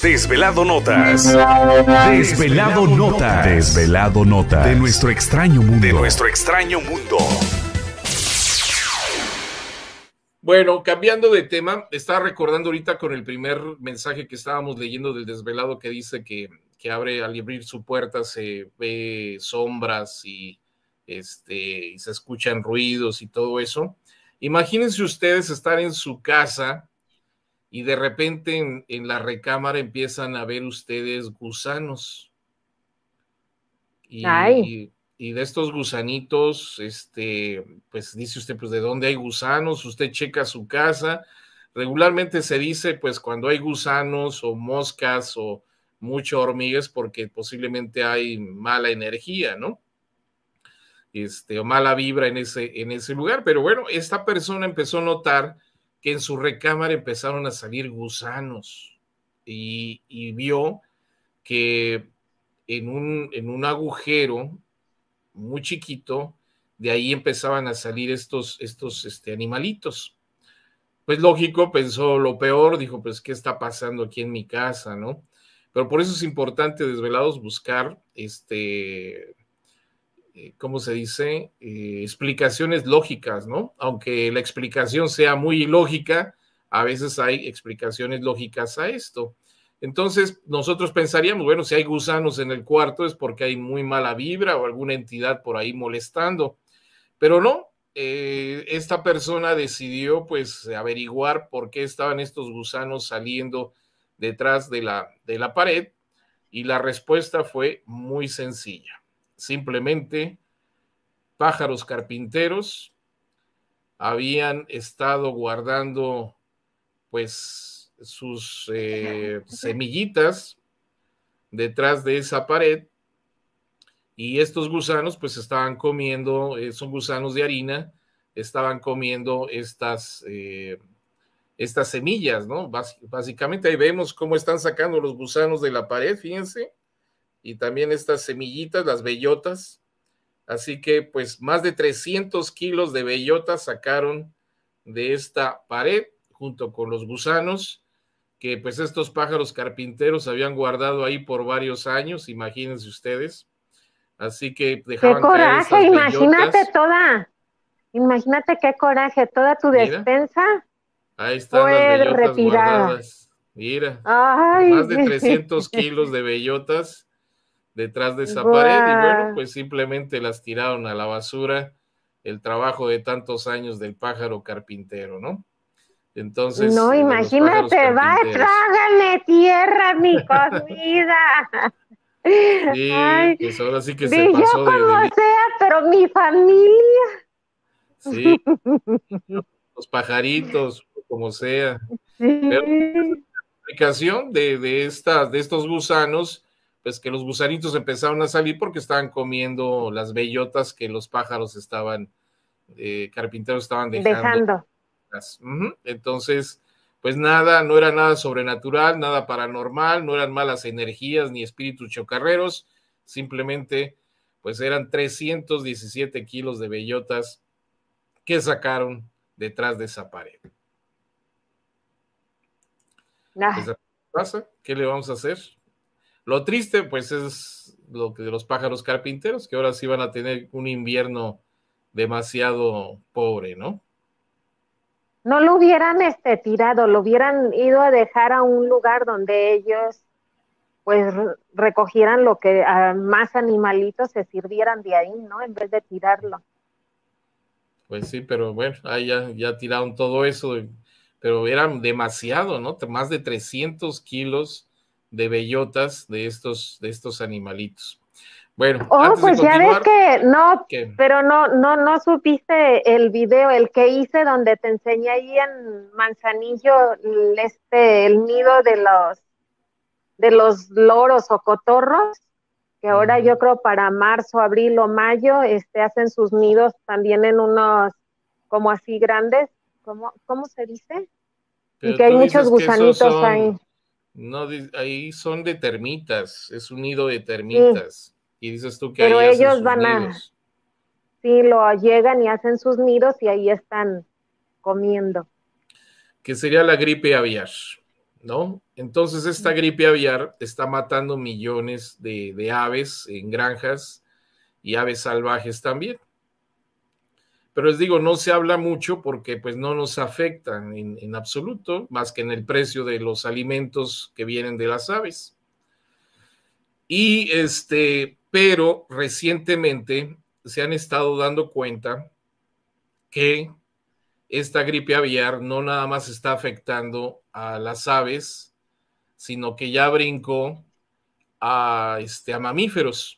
Desvelado Notas. Desvelado Notas. Desvelado Notas. De nuestro extraño mundo. De nuestro extraño mundo. Bueno, cambiando de tema, estaba recordando ahorita con el primer mensaje que estábamos leyendo del Desvelado que dice que al abrir su puerta se ve sombras y se escuchan ruidos y todo eso. Imagínense ustedes estar en su casa y de repente en la recámara empiezan a ver ustedes gusanos. Y de estos gusanitos, pues dice usted, pues ¿de dónde hay gusanos? Usted checa su casa. Regularmente se dice, pues cuando hay gusanos o moscas o mucho hormigas, porque posiblemente hay mala energía, ¿no? O mala vibra en ese lugar. Pero bueno, esta persona empezó a notar que en su recámara empezaron a salir gusanos y vio que en un agujero muy chiquito, de ahí empezaban a salir estos animalitos. Pues lógico, pensó lo peor, dijo, pues, ¿qué está pasando aquí en mi casa, no? Pero por eso es importante, Desvelados, buscar, ¿cómo se dice? Explicaciones lógicas, ¿no? Aunque la explicación sea muy ilógica, a veces hay explicaciones lógicas a esto. Entonces, nosotros pensaríamos, bueno, si hay gusanos en el cuarto es porque hay muy mala vibra o alguna entidad por ahí molestando. Pero no, esta persona decidió, pues, averiguar por qué estaban estos gusanos saliendo detrás de la pared, y la respuesta fue muy sencilla. Simplemente pájaros carpinteros habían estado guardando, pues, sus semillitas detrás de esa pared, y estos gusanos pues estaban comiendo, son gusanos de harina, estaban comiendo estas semillas, ¿no? Básicamente ahí vemos cómo están sacando los gusanos de la pared, fíjense, y también estas semillitas, las bellotas. Así que pues más de 300 kilos de bellotas sacaron de esta pared junto con los gusanos que pues estos pájaros carpinteros habían guardado ahí por varios años, imagínense ustedes. Así que dejaban ¡qué caer coraje! estas bellotas. Imagínate qué coraje, toda tu Mira, despensa ahí están las fue bellotas retirada. guardadas. Mira, Ay, más de 300 kilos de bellotas detrás de esa pared, y bueno, guau. pues simplemente las tiraron a la basura, el trabajo de tantos años del pájaro carpintero, ¿no? Entonces, No, de los pájaros imagínate, va, carpinteros. trágame tierra, mi comida. Sí, Ay, pues ahora sí que se vi yo pasó como sea, pero mi familia. sí, los pajaritos, como sea. Pero Sí. la explicación de estos gusanos, pues que los gusanitos empezaron a salir porque estaban comiendo las bellotas que los pájaros carpinteros estaban dejando. Dejando. Entonces, pues nada, no era nada sobrenatural, nada paranormal, no eran malas energías ni espíritus chocarreros, simplemente pues eran 317 kilos de bellotas que sacaron detrás de esa pared. Pues, Ah, pasa, ¿qué le vamos a hacer? Lo triste, pues, es lo que de los pájaros carpinteros, que ahora sí van a tener un invierno demasiado pobre, ¿no? no lo hubieran tirado, lo hubieran ido a dejar a un lugar donde ellos pues recogieran lo que más animalitos se sirvieran de ahí, ¿no? En vez de tirarlo. Pues sí, pero bueno, ahí ya tiraron todo eso, pero eran demasiado, ¿no? Más de 300 kilos de bellotas de estos animalitos. Bueno, antes de Pues ya ves continuar, que no, ¿qué? pero no supiste el video, el que hice donde te enseñé ahí en Manzanillo, el nido de los loros o cotorros, que ahora yo creo para marzo, abril o mayo, hacen sus nidos también en unos como así grandes, ¿cómo se dice? Y Pero que hay tú muchos dices que esos gusanitos ahí. son, no, ahí son de termitas, es un nido de Sí, termitas, y dices tú que pero ahí hacen ellos sus van a, nidos. sí, lo llegan y hacen sus nidos y ahí están comiendo. Que sería la gripe aviar, ¿no? Entonces esta gripe aviar está matando millones de aves en granjas y aves salvajes también. Pero les digo, no se habla mucho porque pues no nos afectan en absoluto, más que en el precio de los alimentos que vienen de las aves. Y pero recientemente se han estado dando cuenta que esta gripe aviar no nada más está afectando a las aves, sino que ya brincó a mamíferos.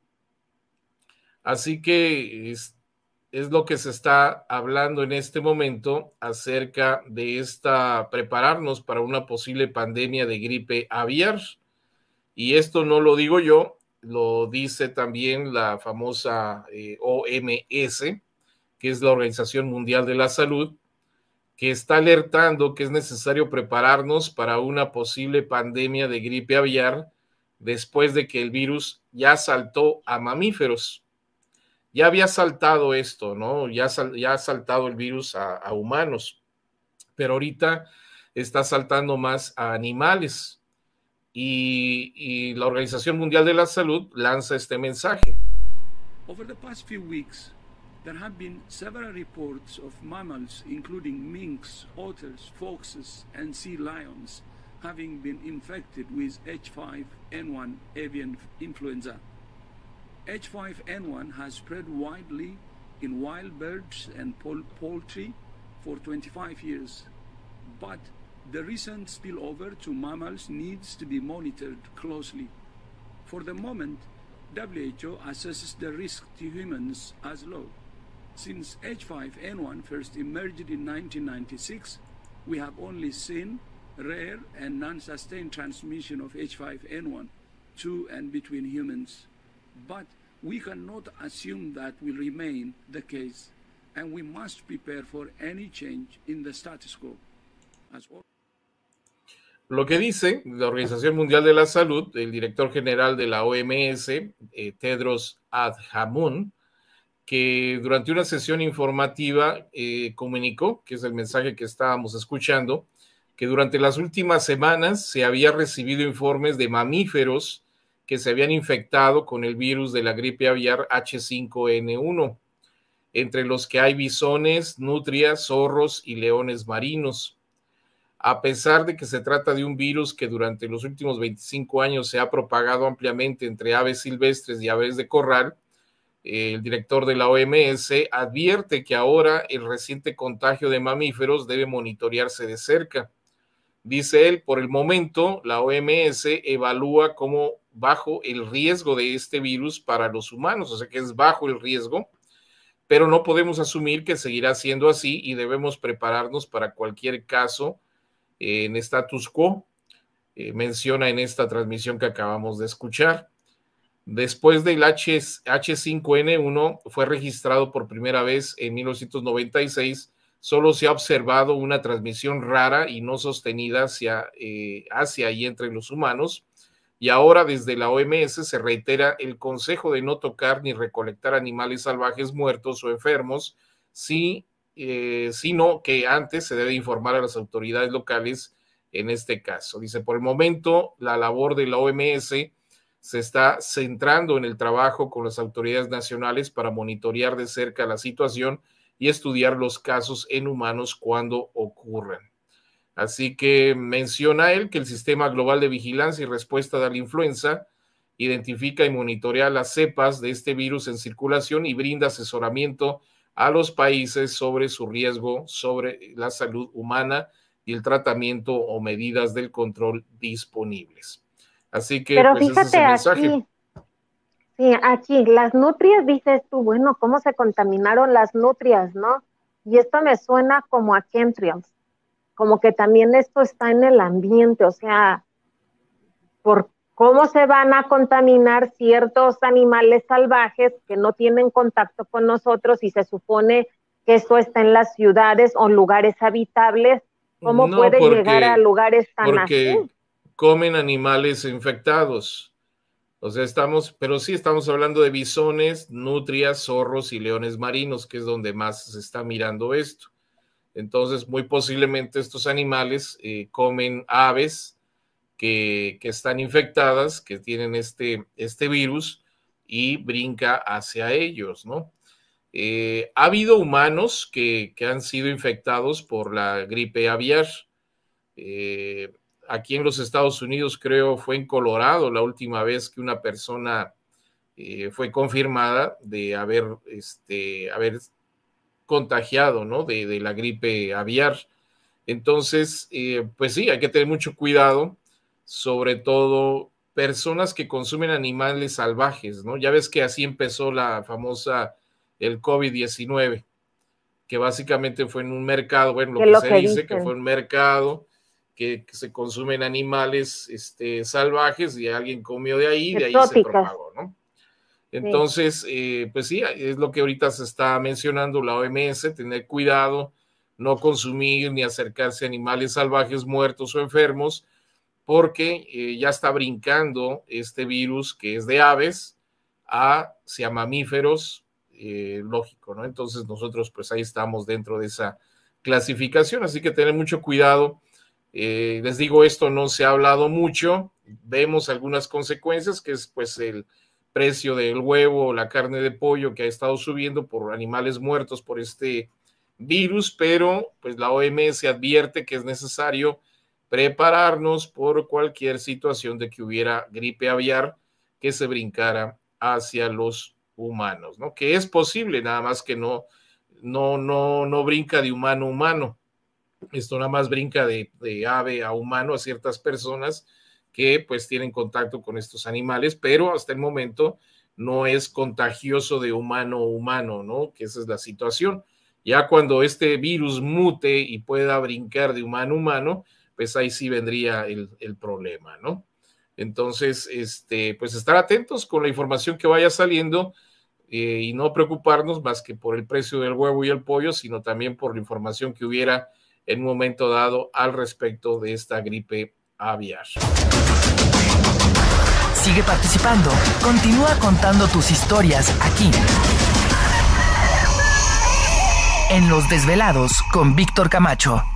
Así que es lo que se está hablando en este momento acerca de prepararnos para una posible pandemia de gripe aviar. Y esto no lo digo yo, lo dice también la famosa OMS, que es la Organización Mundial de la Salud, que está alertando que es necesario prepararnos para una posible pandemia de gripe aviar después de que el virus ya saltó a mamíferos. Ya había saltado esto, ¿no? Ya ha saltado el virus a humanos, pero ahorita está saltando más a animales. Y la Organización Mundial de la Salud lanza este mensaje. Over the past few weeks, there have been several reports of mammals, including minks, otters, foxes, and sea lions, having been infected with H5N1 avian influenza. H5N1 has spread widely in wild birds and poultry for 25 years, but the recent spillover to mammals needs to be monitored closely. For the moment, WHO assesses the risk to humans as low. Since H5N1 first emerged in 1996, we have only seen rare and non-sustained transmission of H5N1 to and between humans. But we cannot assume that will remain the case, and we must prepare for any change in the status quo. Lo que dice la Organización Mundial de la Salud, el director general de la OMS, Tedros Adhanom, que durante una sesión informativa comunicó, que es el mensaje que estábamos escuchando, que durante las últimas semanas se había recibido informes de mamíferos que se habían infectado con el virus de la gripe aviar H5N1, entre los que hay bisones, nutrias, zorros y leones marinos. A pesar de que se trata de un virus que durante los últimos 25 años se ha propagado ampliamente entre aves silvestres y aves de corral, el director de la OMS advierte que ahora el reciente contagio de mamíferos debe monitorearse de cerca. Dice él, por el momento, la OMS evalúa como bajo el riesgo de este virus para los humanos, o sea que es bajo el riesgo, pero no podemos asumir que seguirá siendo así y debemos prepararnos para cualquier caso en status quo, menciona en esta transmisión que acabamos de escuchar. Después del H5N1 fue registrado por primera vez en 1996, solo se ha observado una transmisión rara y no sostenida hacia y entre los humanos, y ahora desde la OMS se reitera el consejo de no tocar ni recolectar animales salvajes muertos o enfermos, sino que antes se debe informar a las autoridades locales en este caso. Dice, por el momento, la labor de la OMS se está centrando en el trabajo con las autoridades nacionales para monitorear de cerca la situación y estudiar los casos en humanos cuando ocurran. Así que menciona él que el Sistema Global de Vigilancia y Respuesta de la Influenza identifica y monitorea las cepas de este virus en circulación y brinda asesoramiento a los países sobre su riesgo, sobre la salud humana y el tratamiento o medidas del control disponibles. Así que, pero pues, fíjate, ese es el mensaje. aquí, sí, aquí, las nutrias, dices tú, bueno, ¿cómo se contaminaron las nutrias, no? Y esto me suena como a chemtrails, como que también esto está en el ambiente, o sea, por cómo se van a contaminar ciertos animales salvajes que no tienen contacto con nosotros y se supone que esto está en las ciudades o lugares habitables, ¿cómo No, puede llegar a lugares tan así? Comen animales infectados. O sea, pero sí estamos hablando de bisones, nutrias, zorros y leones marinos, que es donde más se está mirando esto. Entonces, muy posiblemente estos animales comen aves que están infectadas, que tienen este virus y brinca hacia ellos, ¿no? Ha habido humanos que han sido infectados por la gripe aviar. Aquí en los Estados Unidos, creo, fue en Colorado la última vez que una persona fue confirmada de haber contagiado, ¿no? de la gripe aviar. Entonces, pues sí, hay que tener mucho cuidado, sobre todo personas que consumen animales salvajes, ¿no? Ya ves que así empezó el COVID-19, que básicamente fue en un mercado, bueno, lo que se dice que fue un mercado que se consumen animales salvajes y alguien comió de ahí se propagó, ¿no? Entonces, pues sí, es lo que ahorita se está mencionando la OMS, tener cuidado, no consumir ni acercarse a animales salvajes muertos o enfermos, porque ya está brincando este virus que es de aves hacia mamíferos, lógico, ¿no? Entonces nosotros pues ahí estamos dentro de esa clasificación, así que tener mucho cuidado. Les digo, esto no se ha hablado mucho, vemos algunas consecuencias, que es pues el precio del huevo, la carne de pollo que ha estado subiendo por animales muertos por este virus, pero pues la OMS advierte que es necesario prepararnos por cualquier situación de que hubiera gripe aviar que se brincara hacia los humanos, ¿no? Que es posible, nada más que no brinca de humano a humano. Esto nada más brinca de ave a humano a ciertas personas que pues tienen contacto con estos animales, pero hasta el momento no es contagioso de humano a humano, ¿no? Que esa es la situación. Ya cuando este virus mute y pueda brincar de humano a humano, pues ahí sí vendría el problema, ¿no? Entonces, pues estar atentos con la información que vaya saliendo y no preocuparnos más que por el precio del huevo y el pollo, sino también por la información que hubiera en un momento dado al respecto de esta gripe aviar. Sigue participando. Continúa contando tus historias aquí, en Los Desvelados con Víctor Camacho.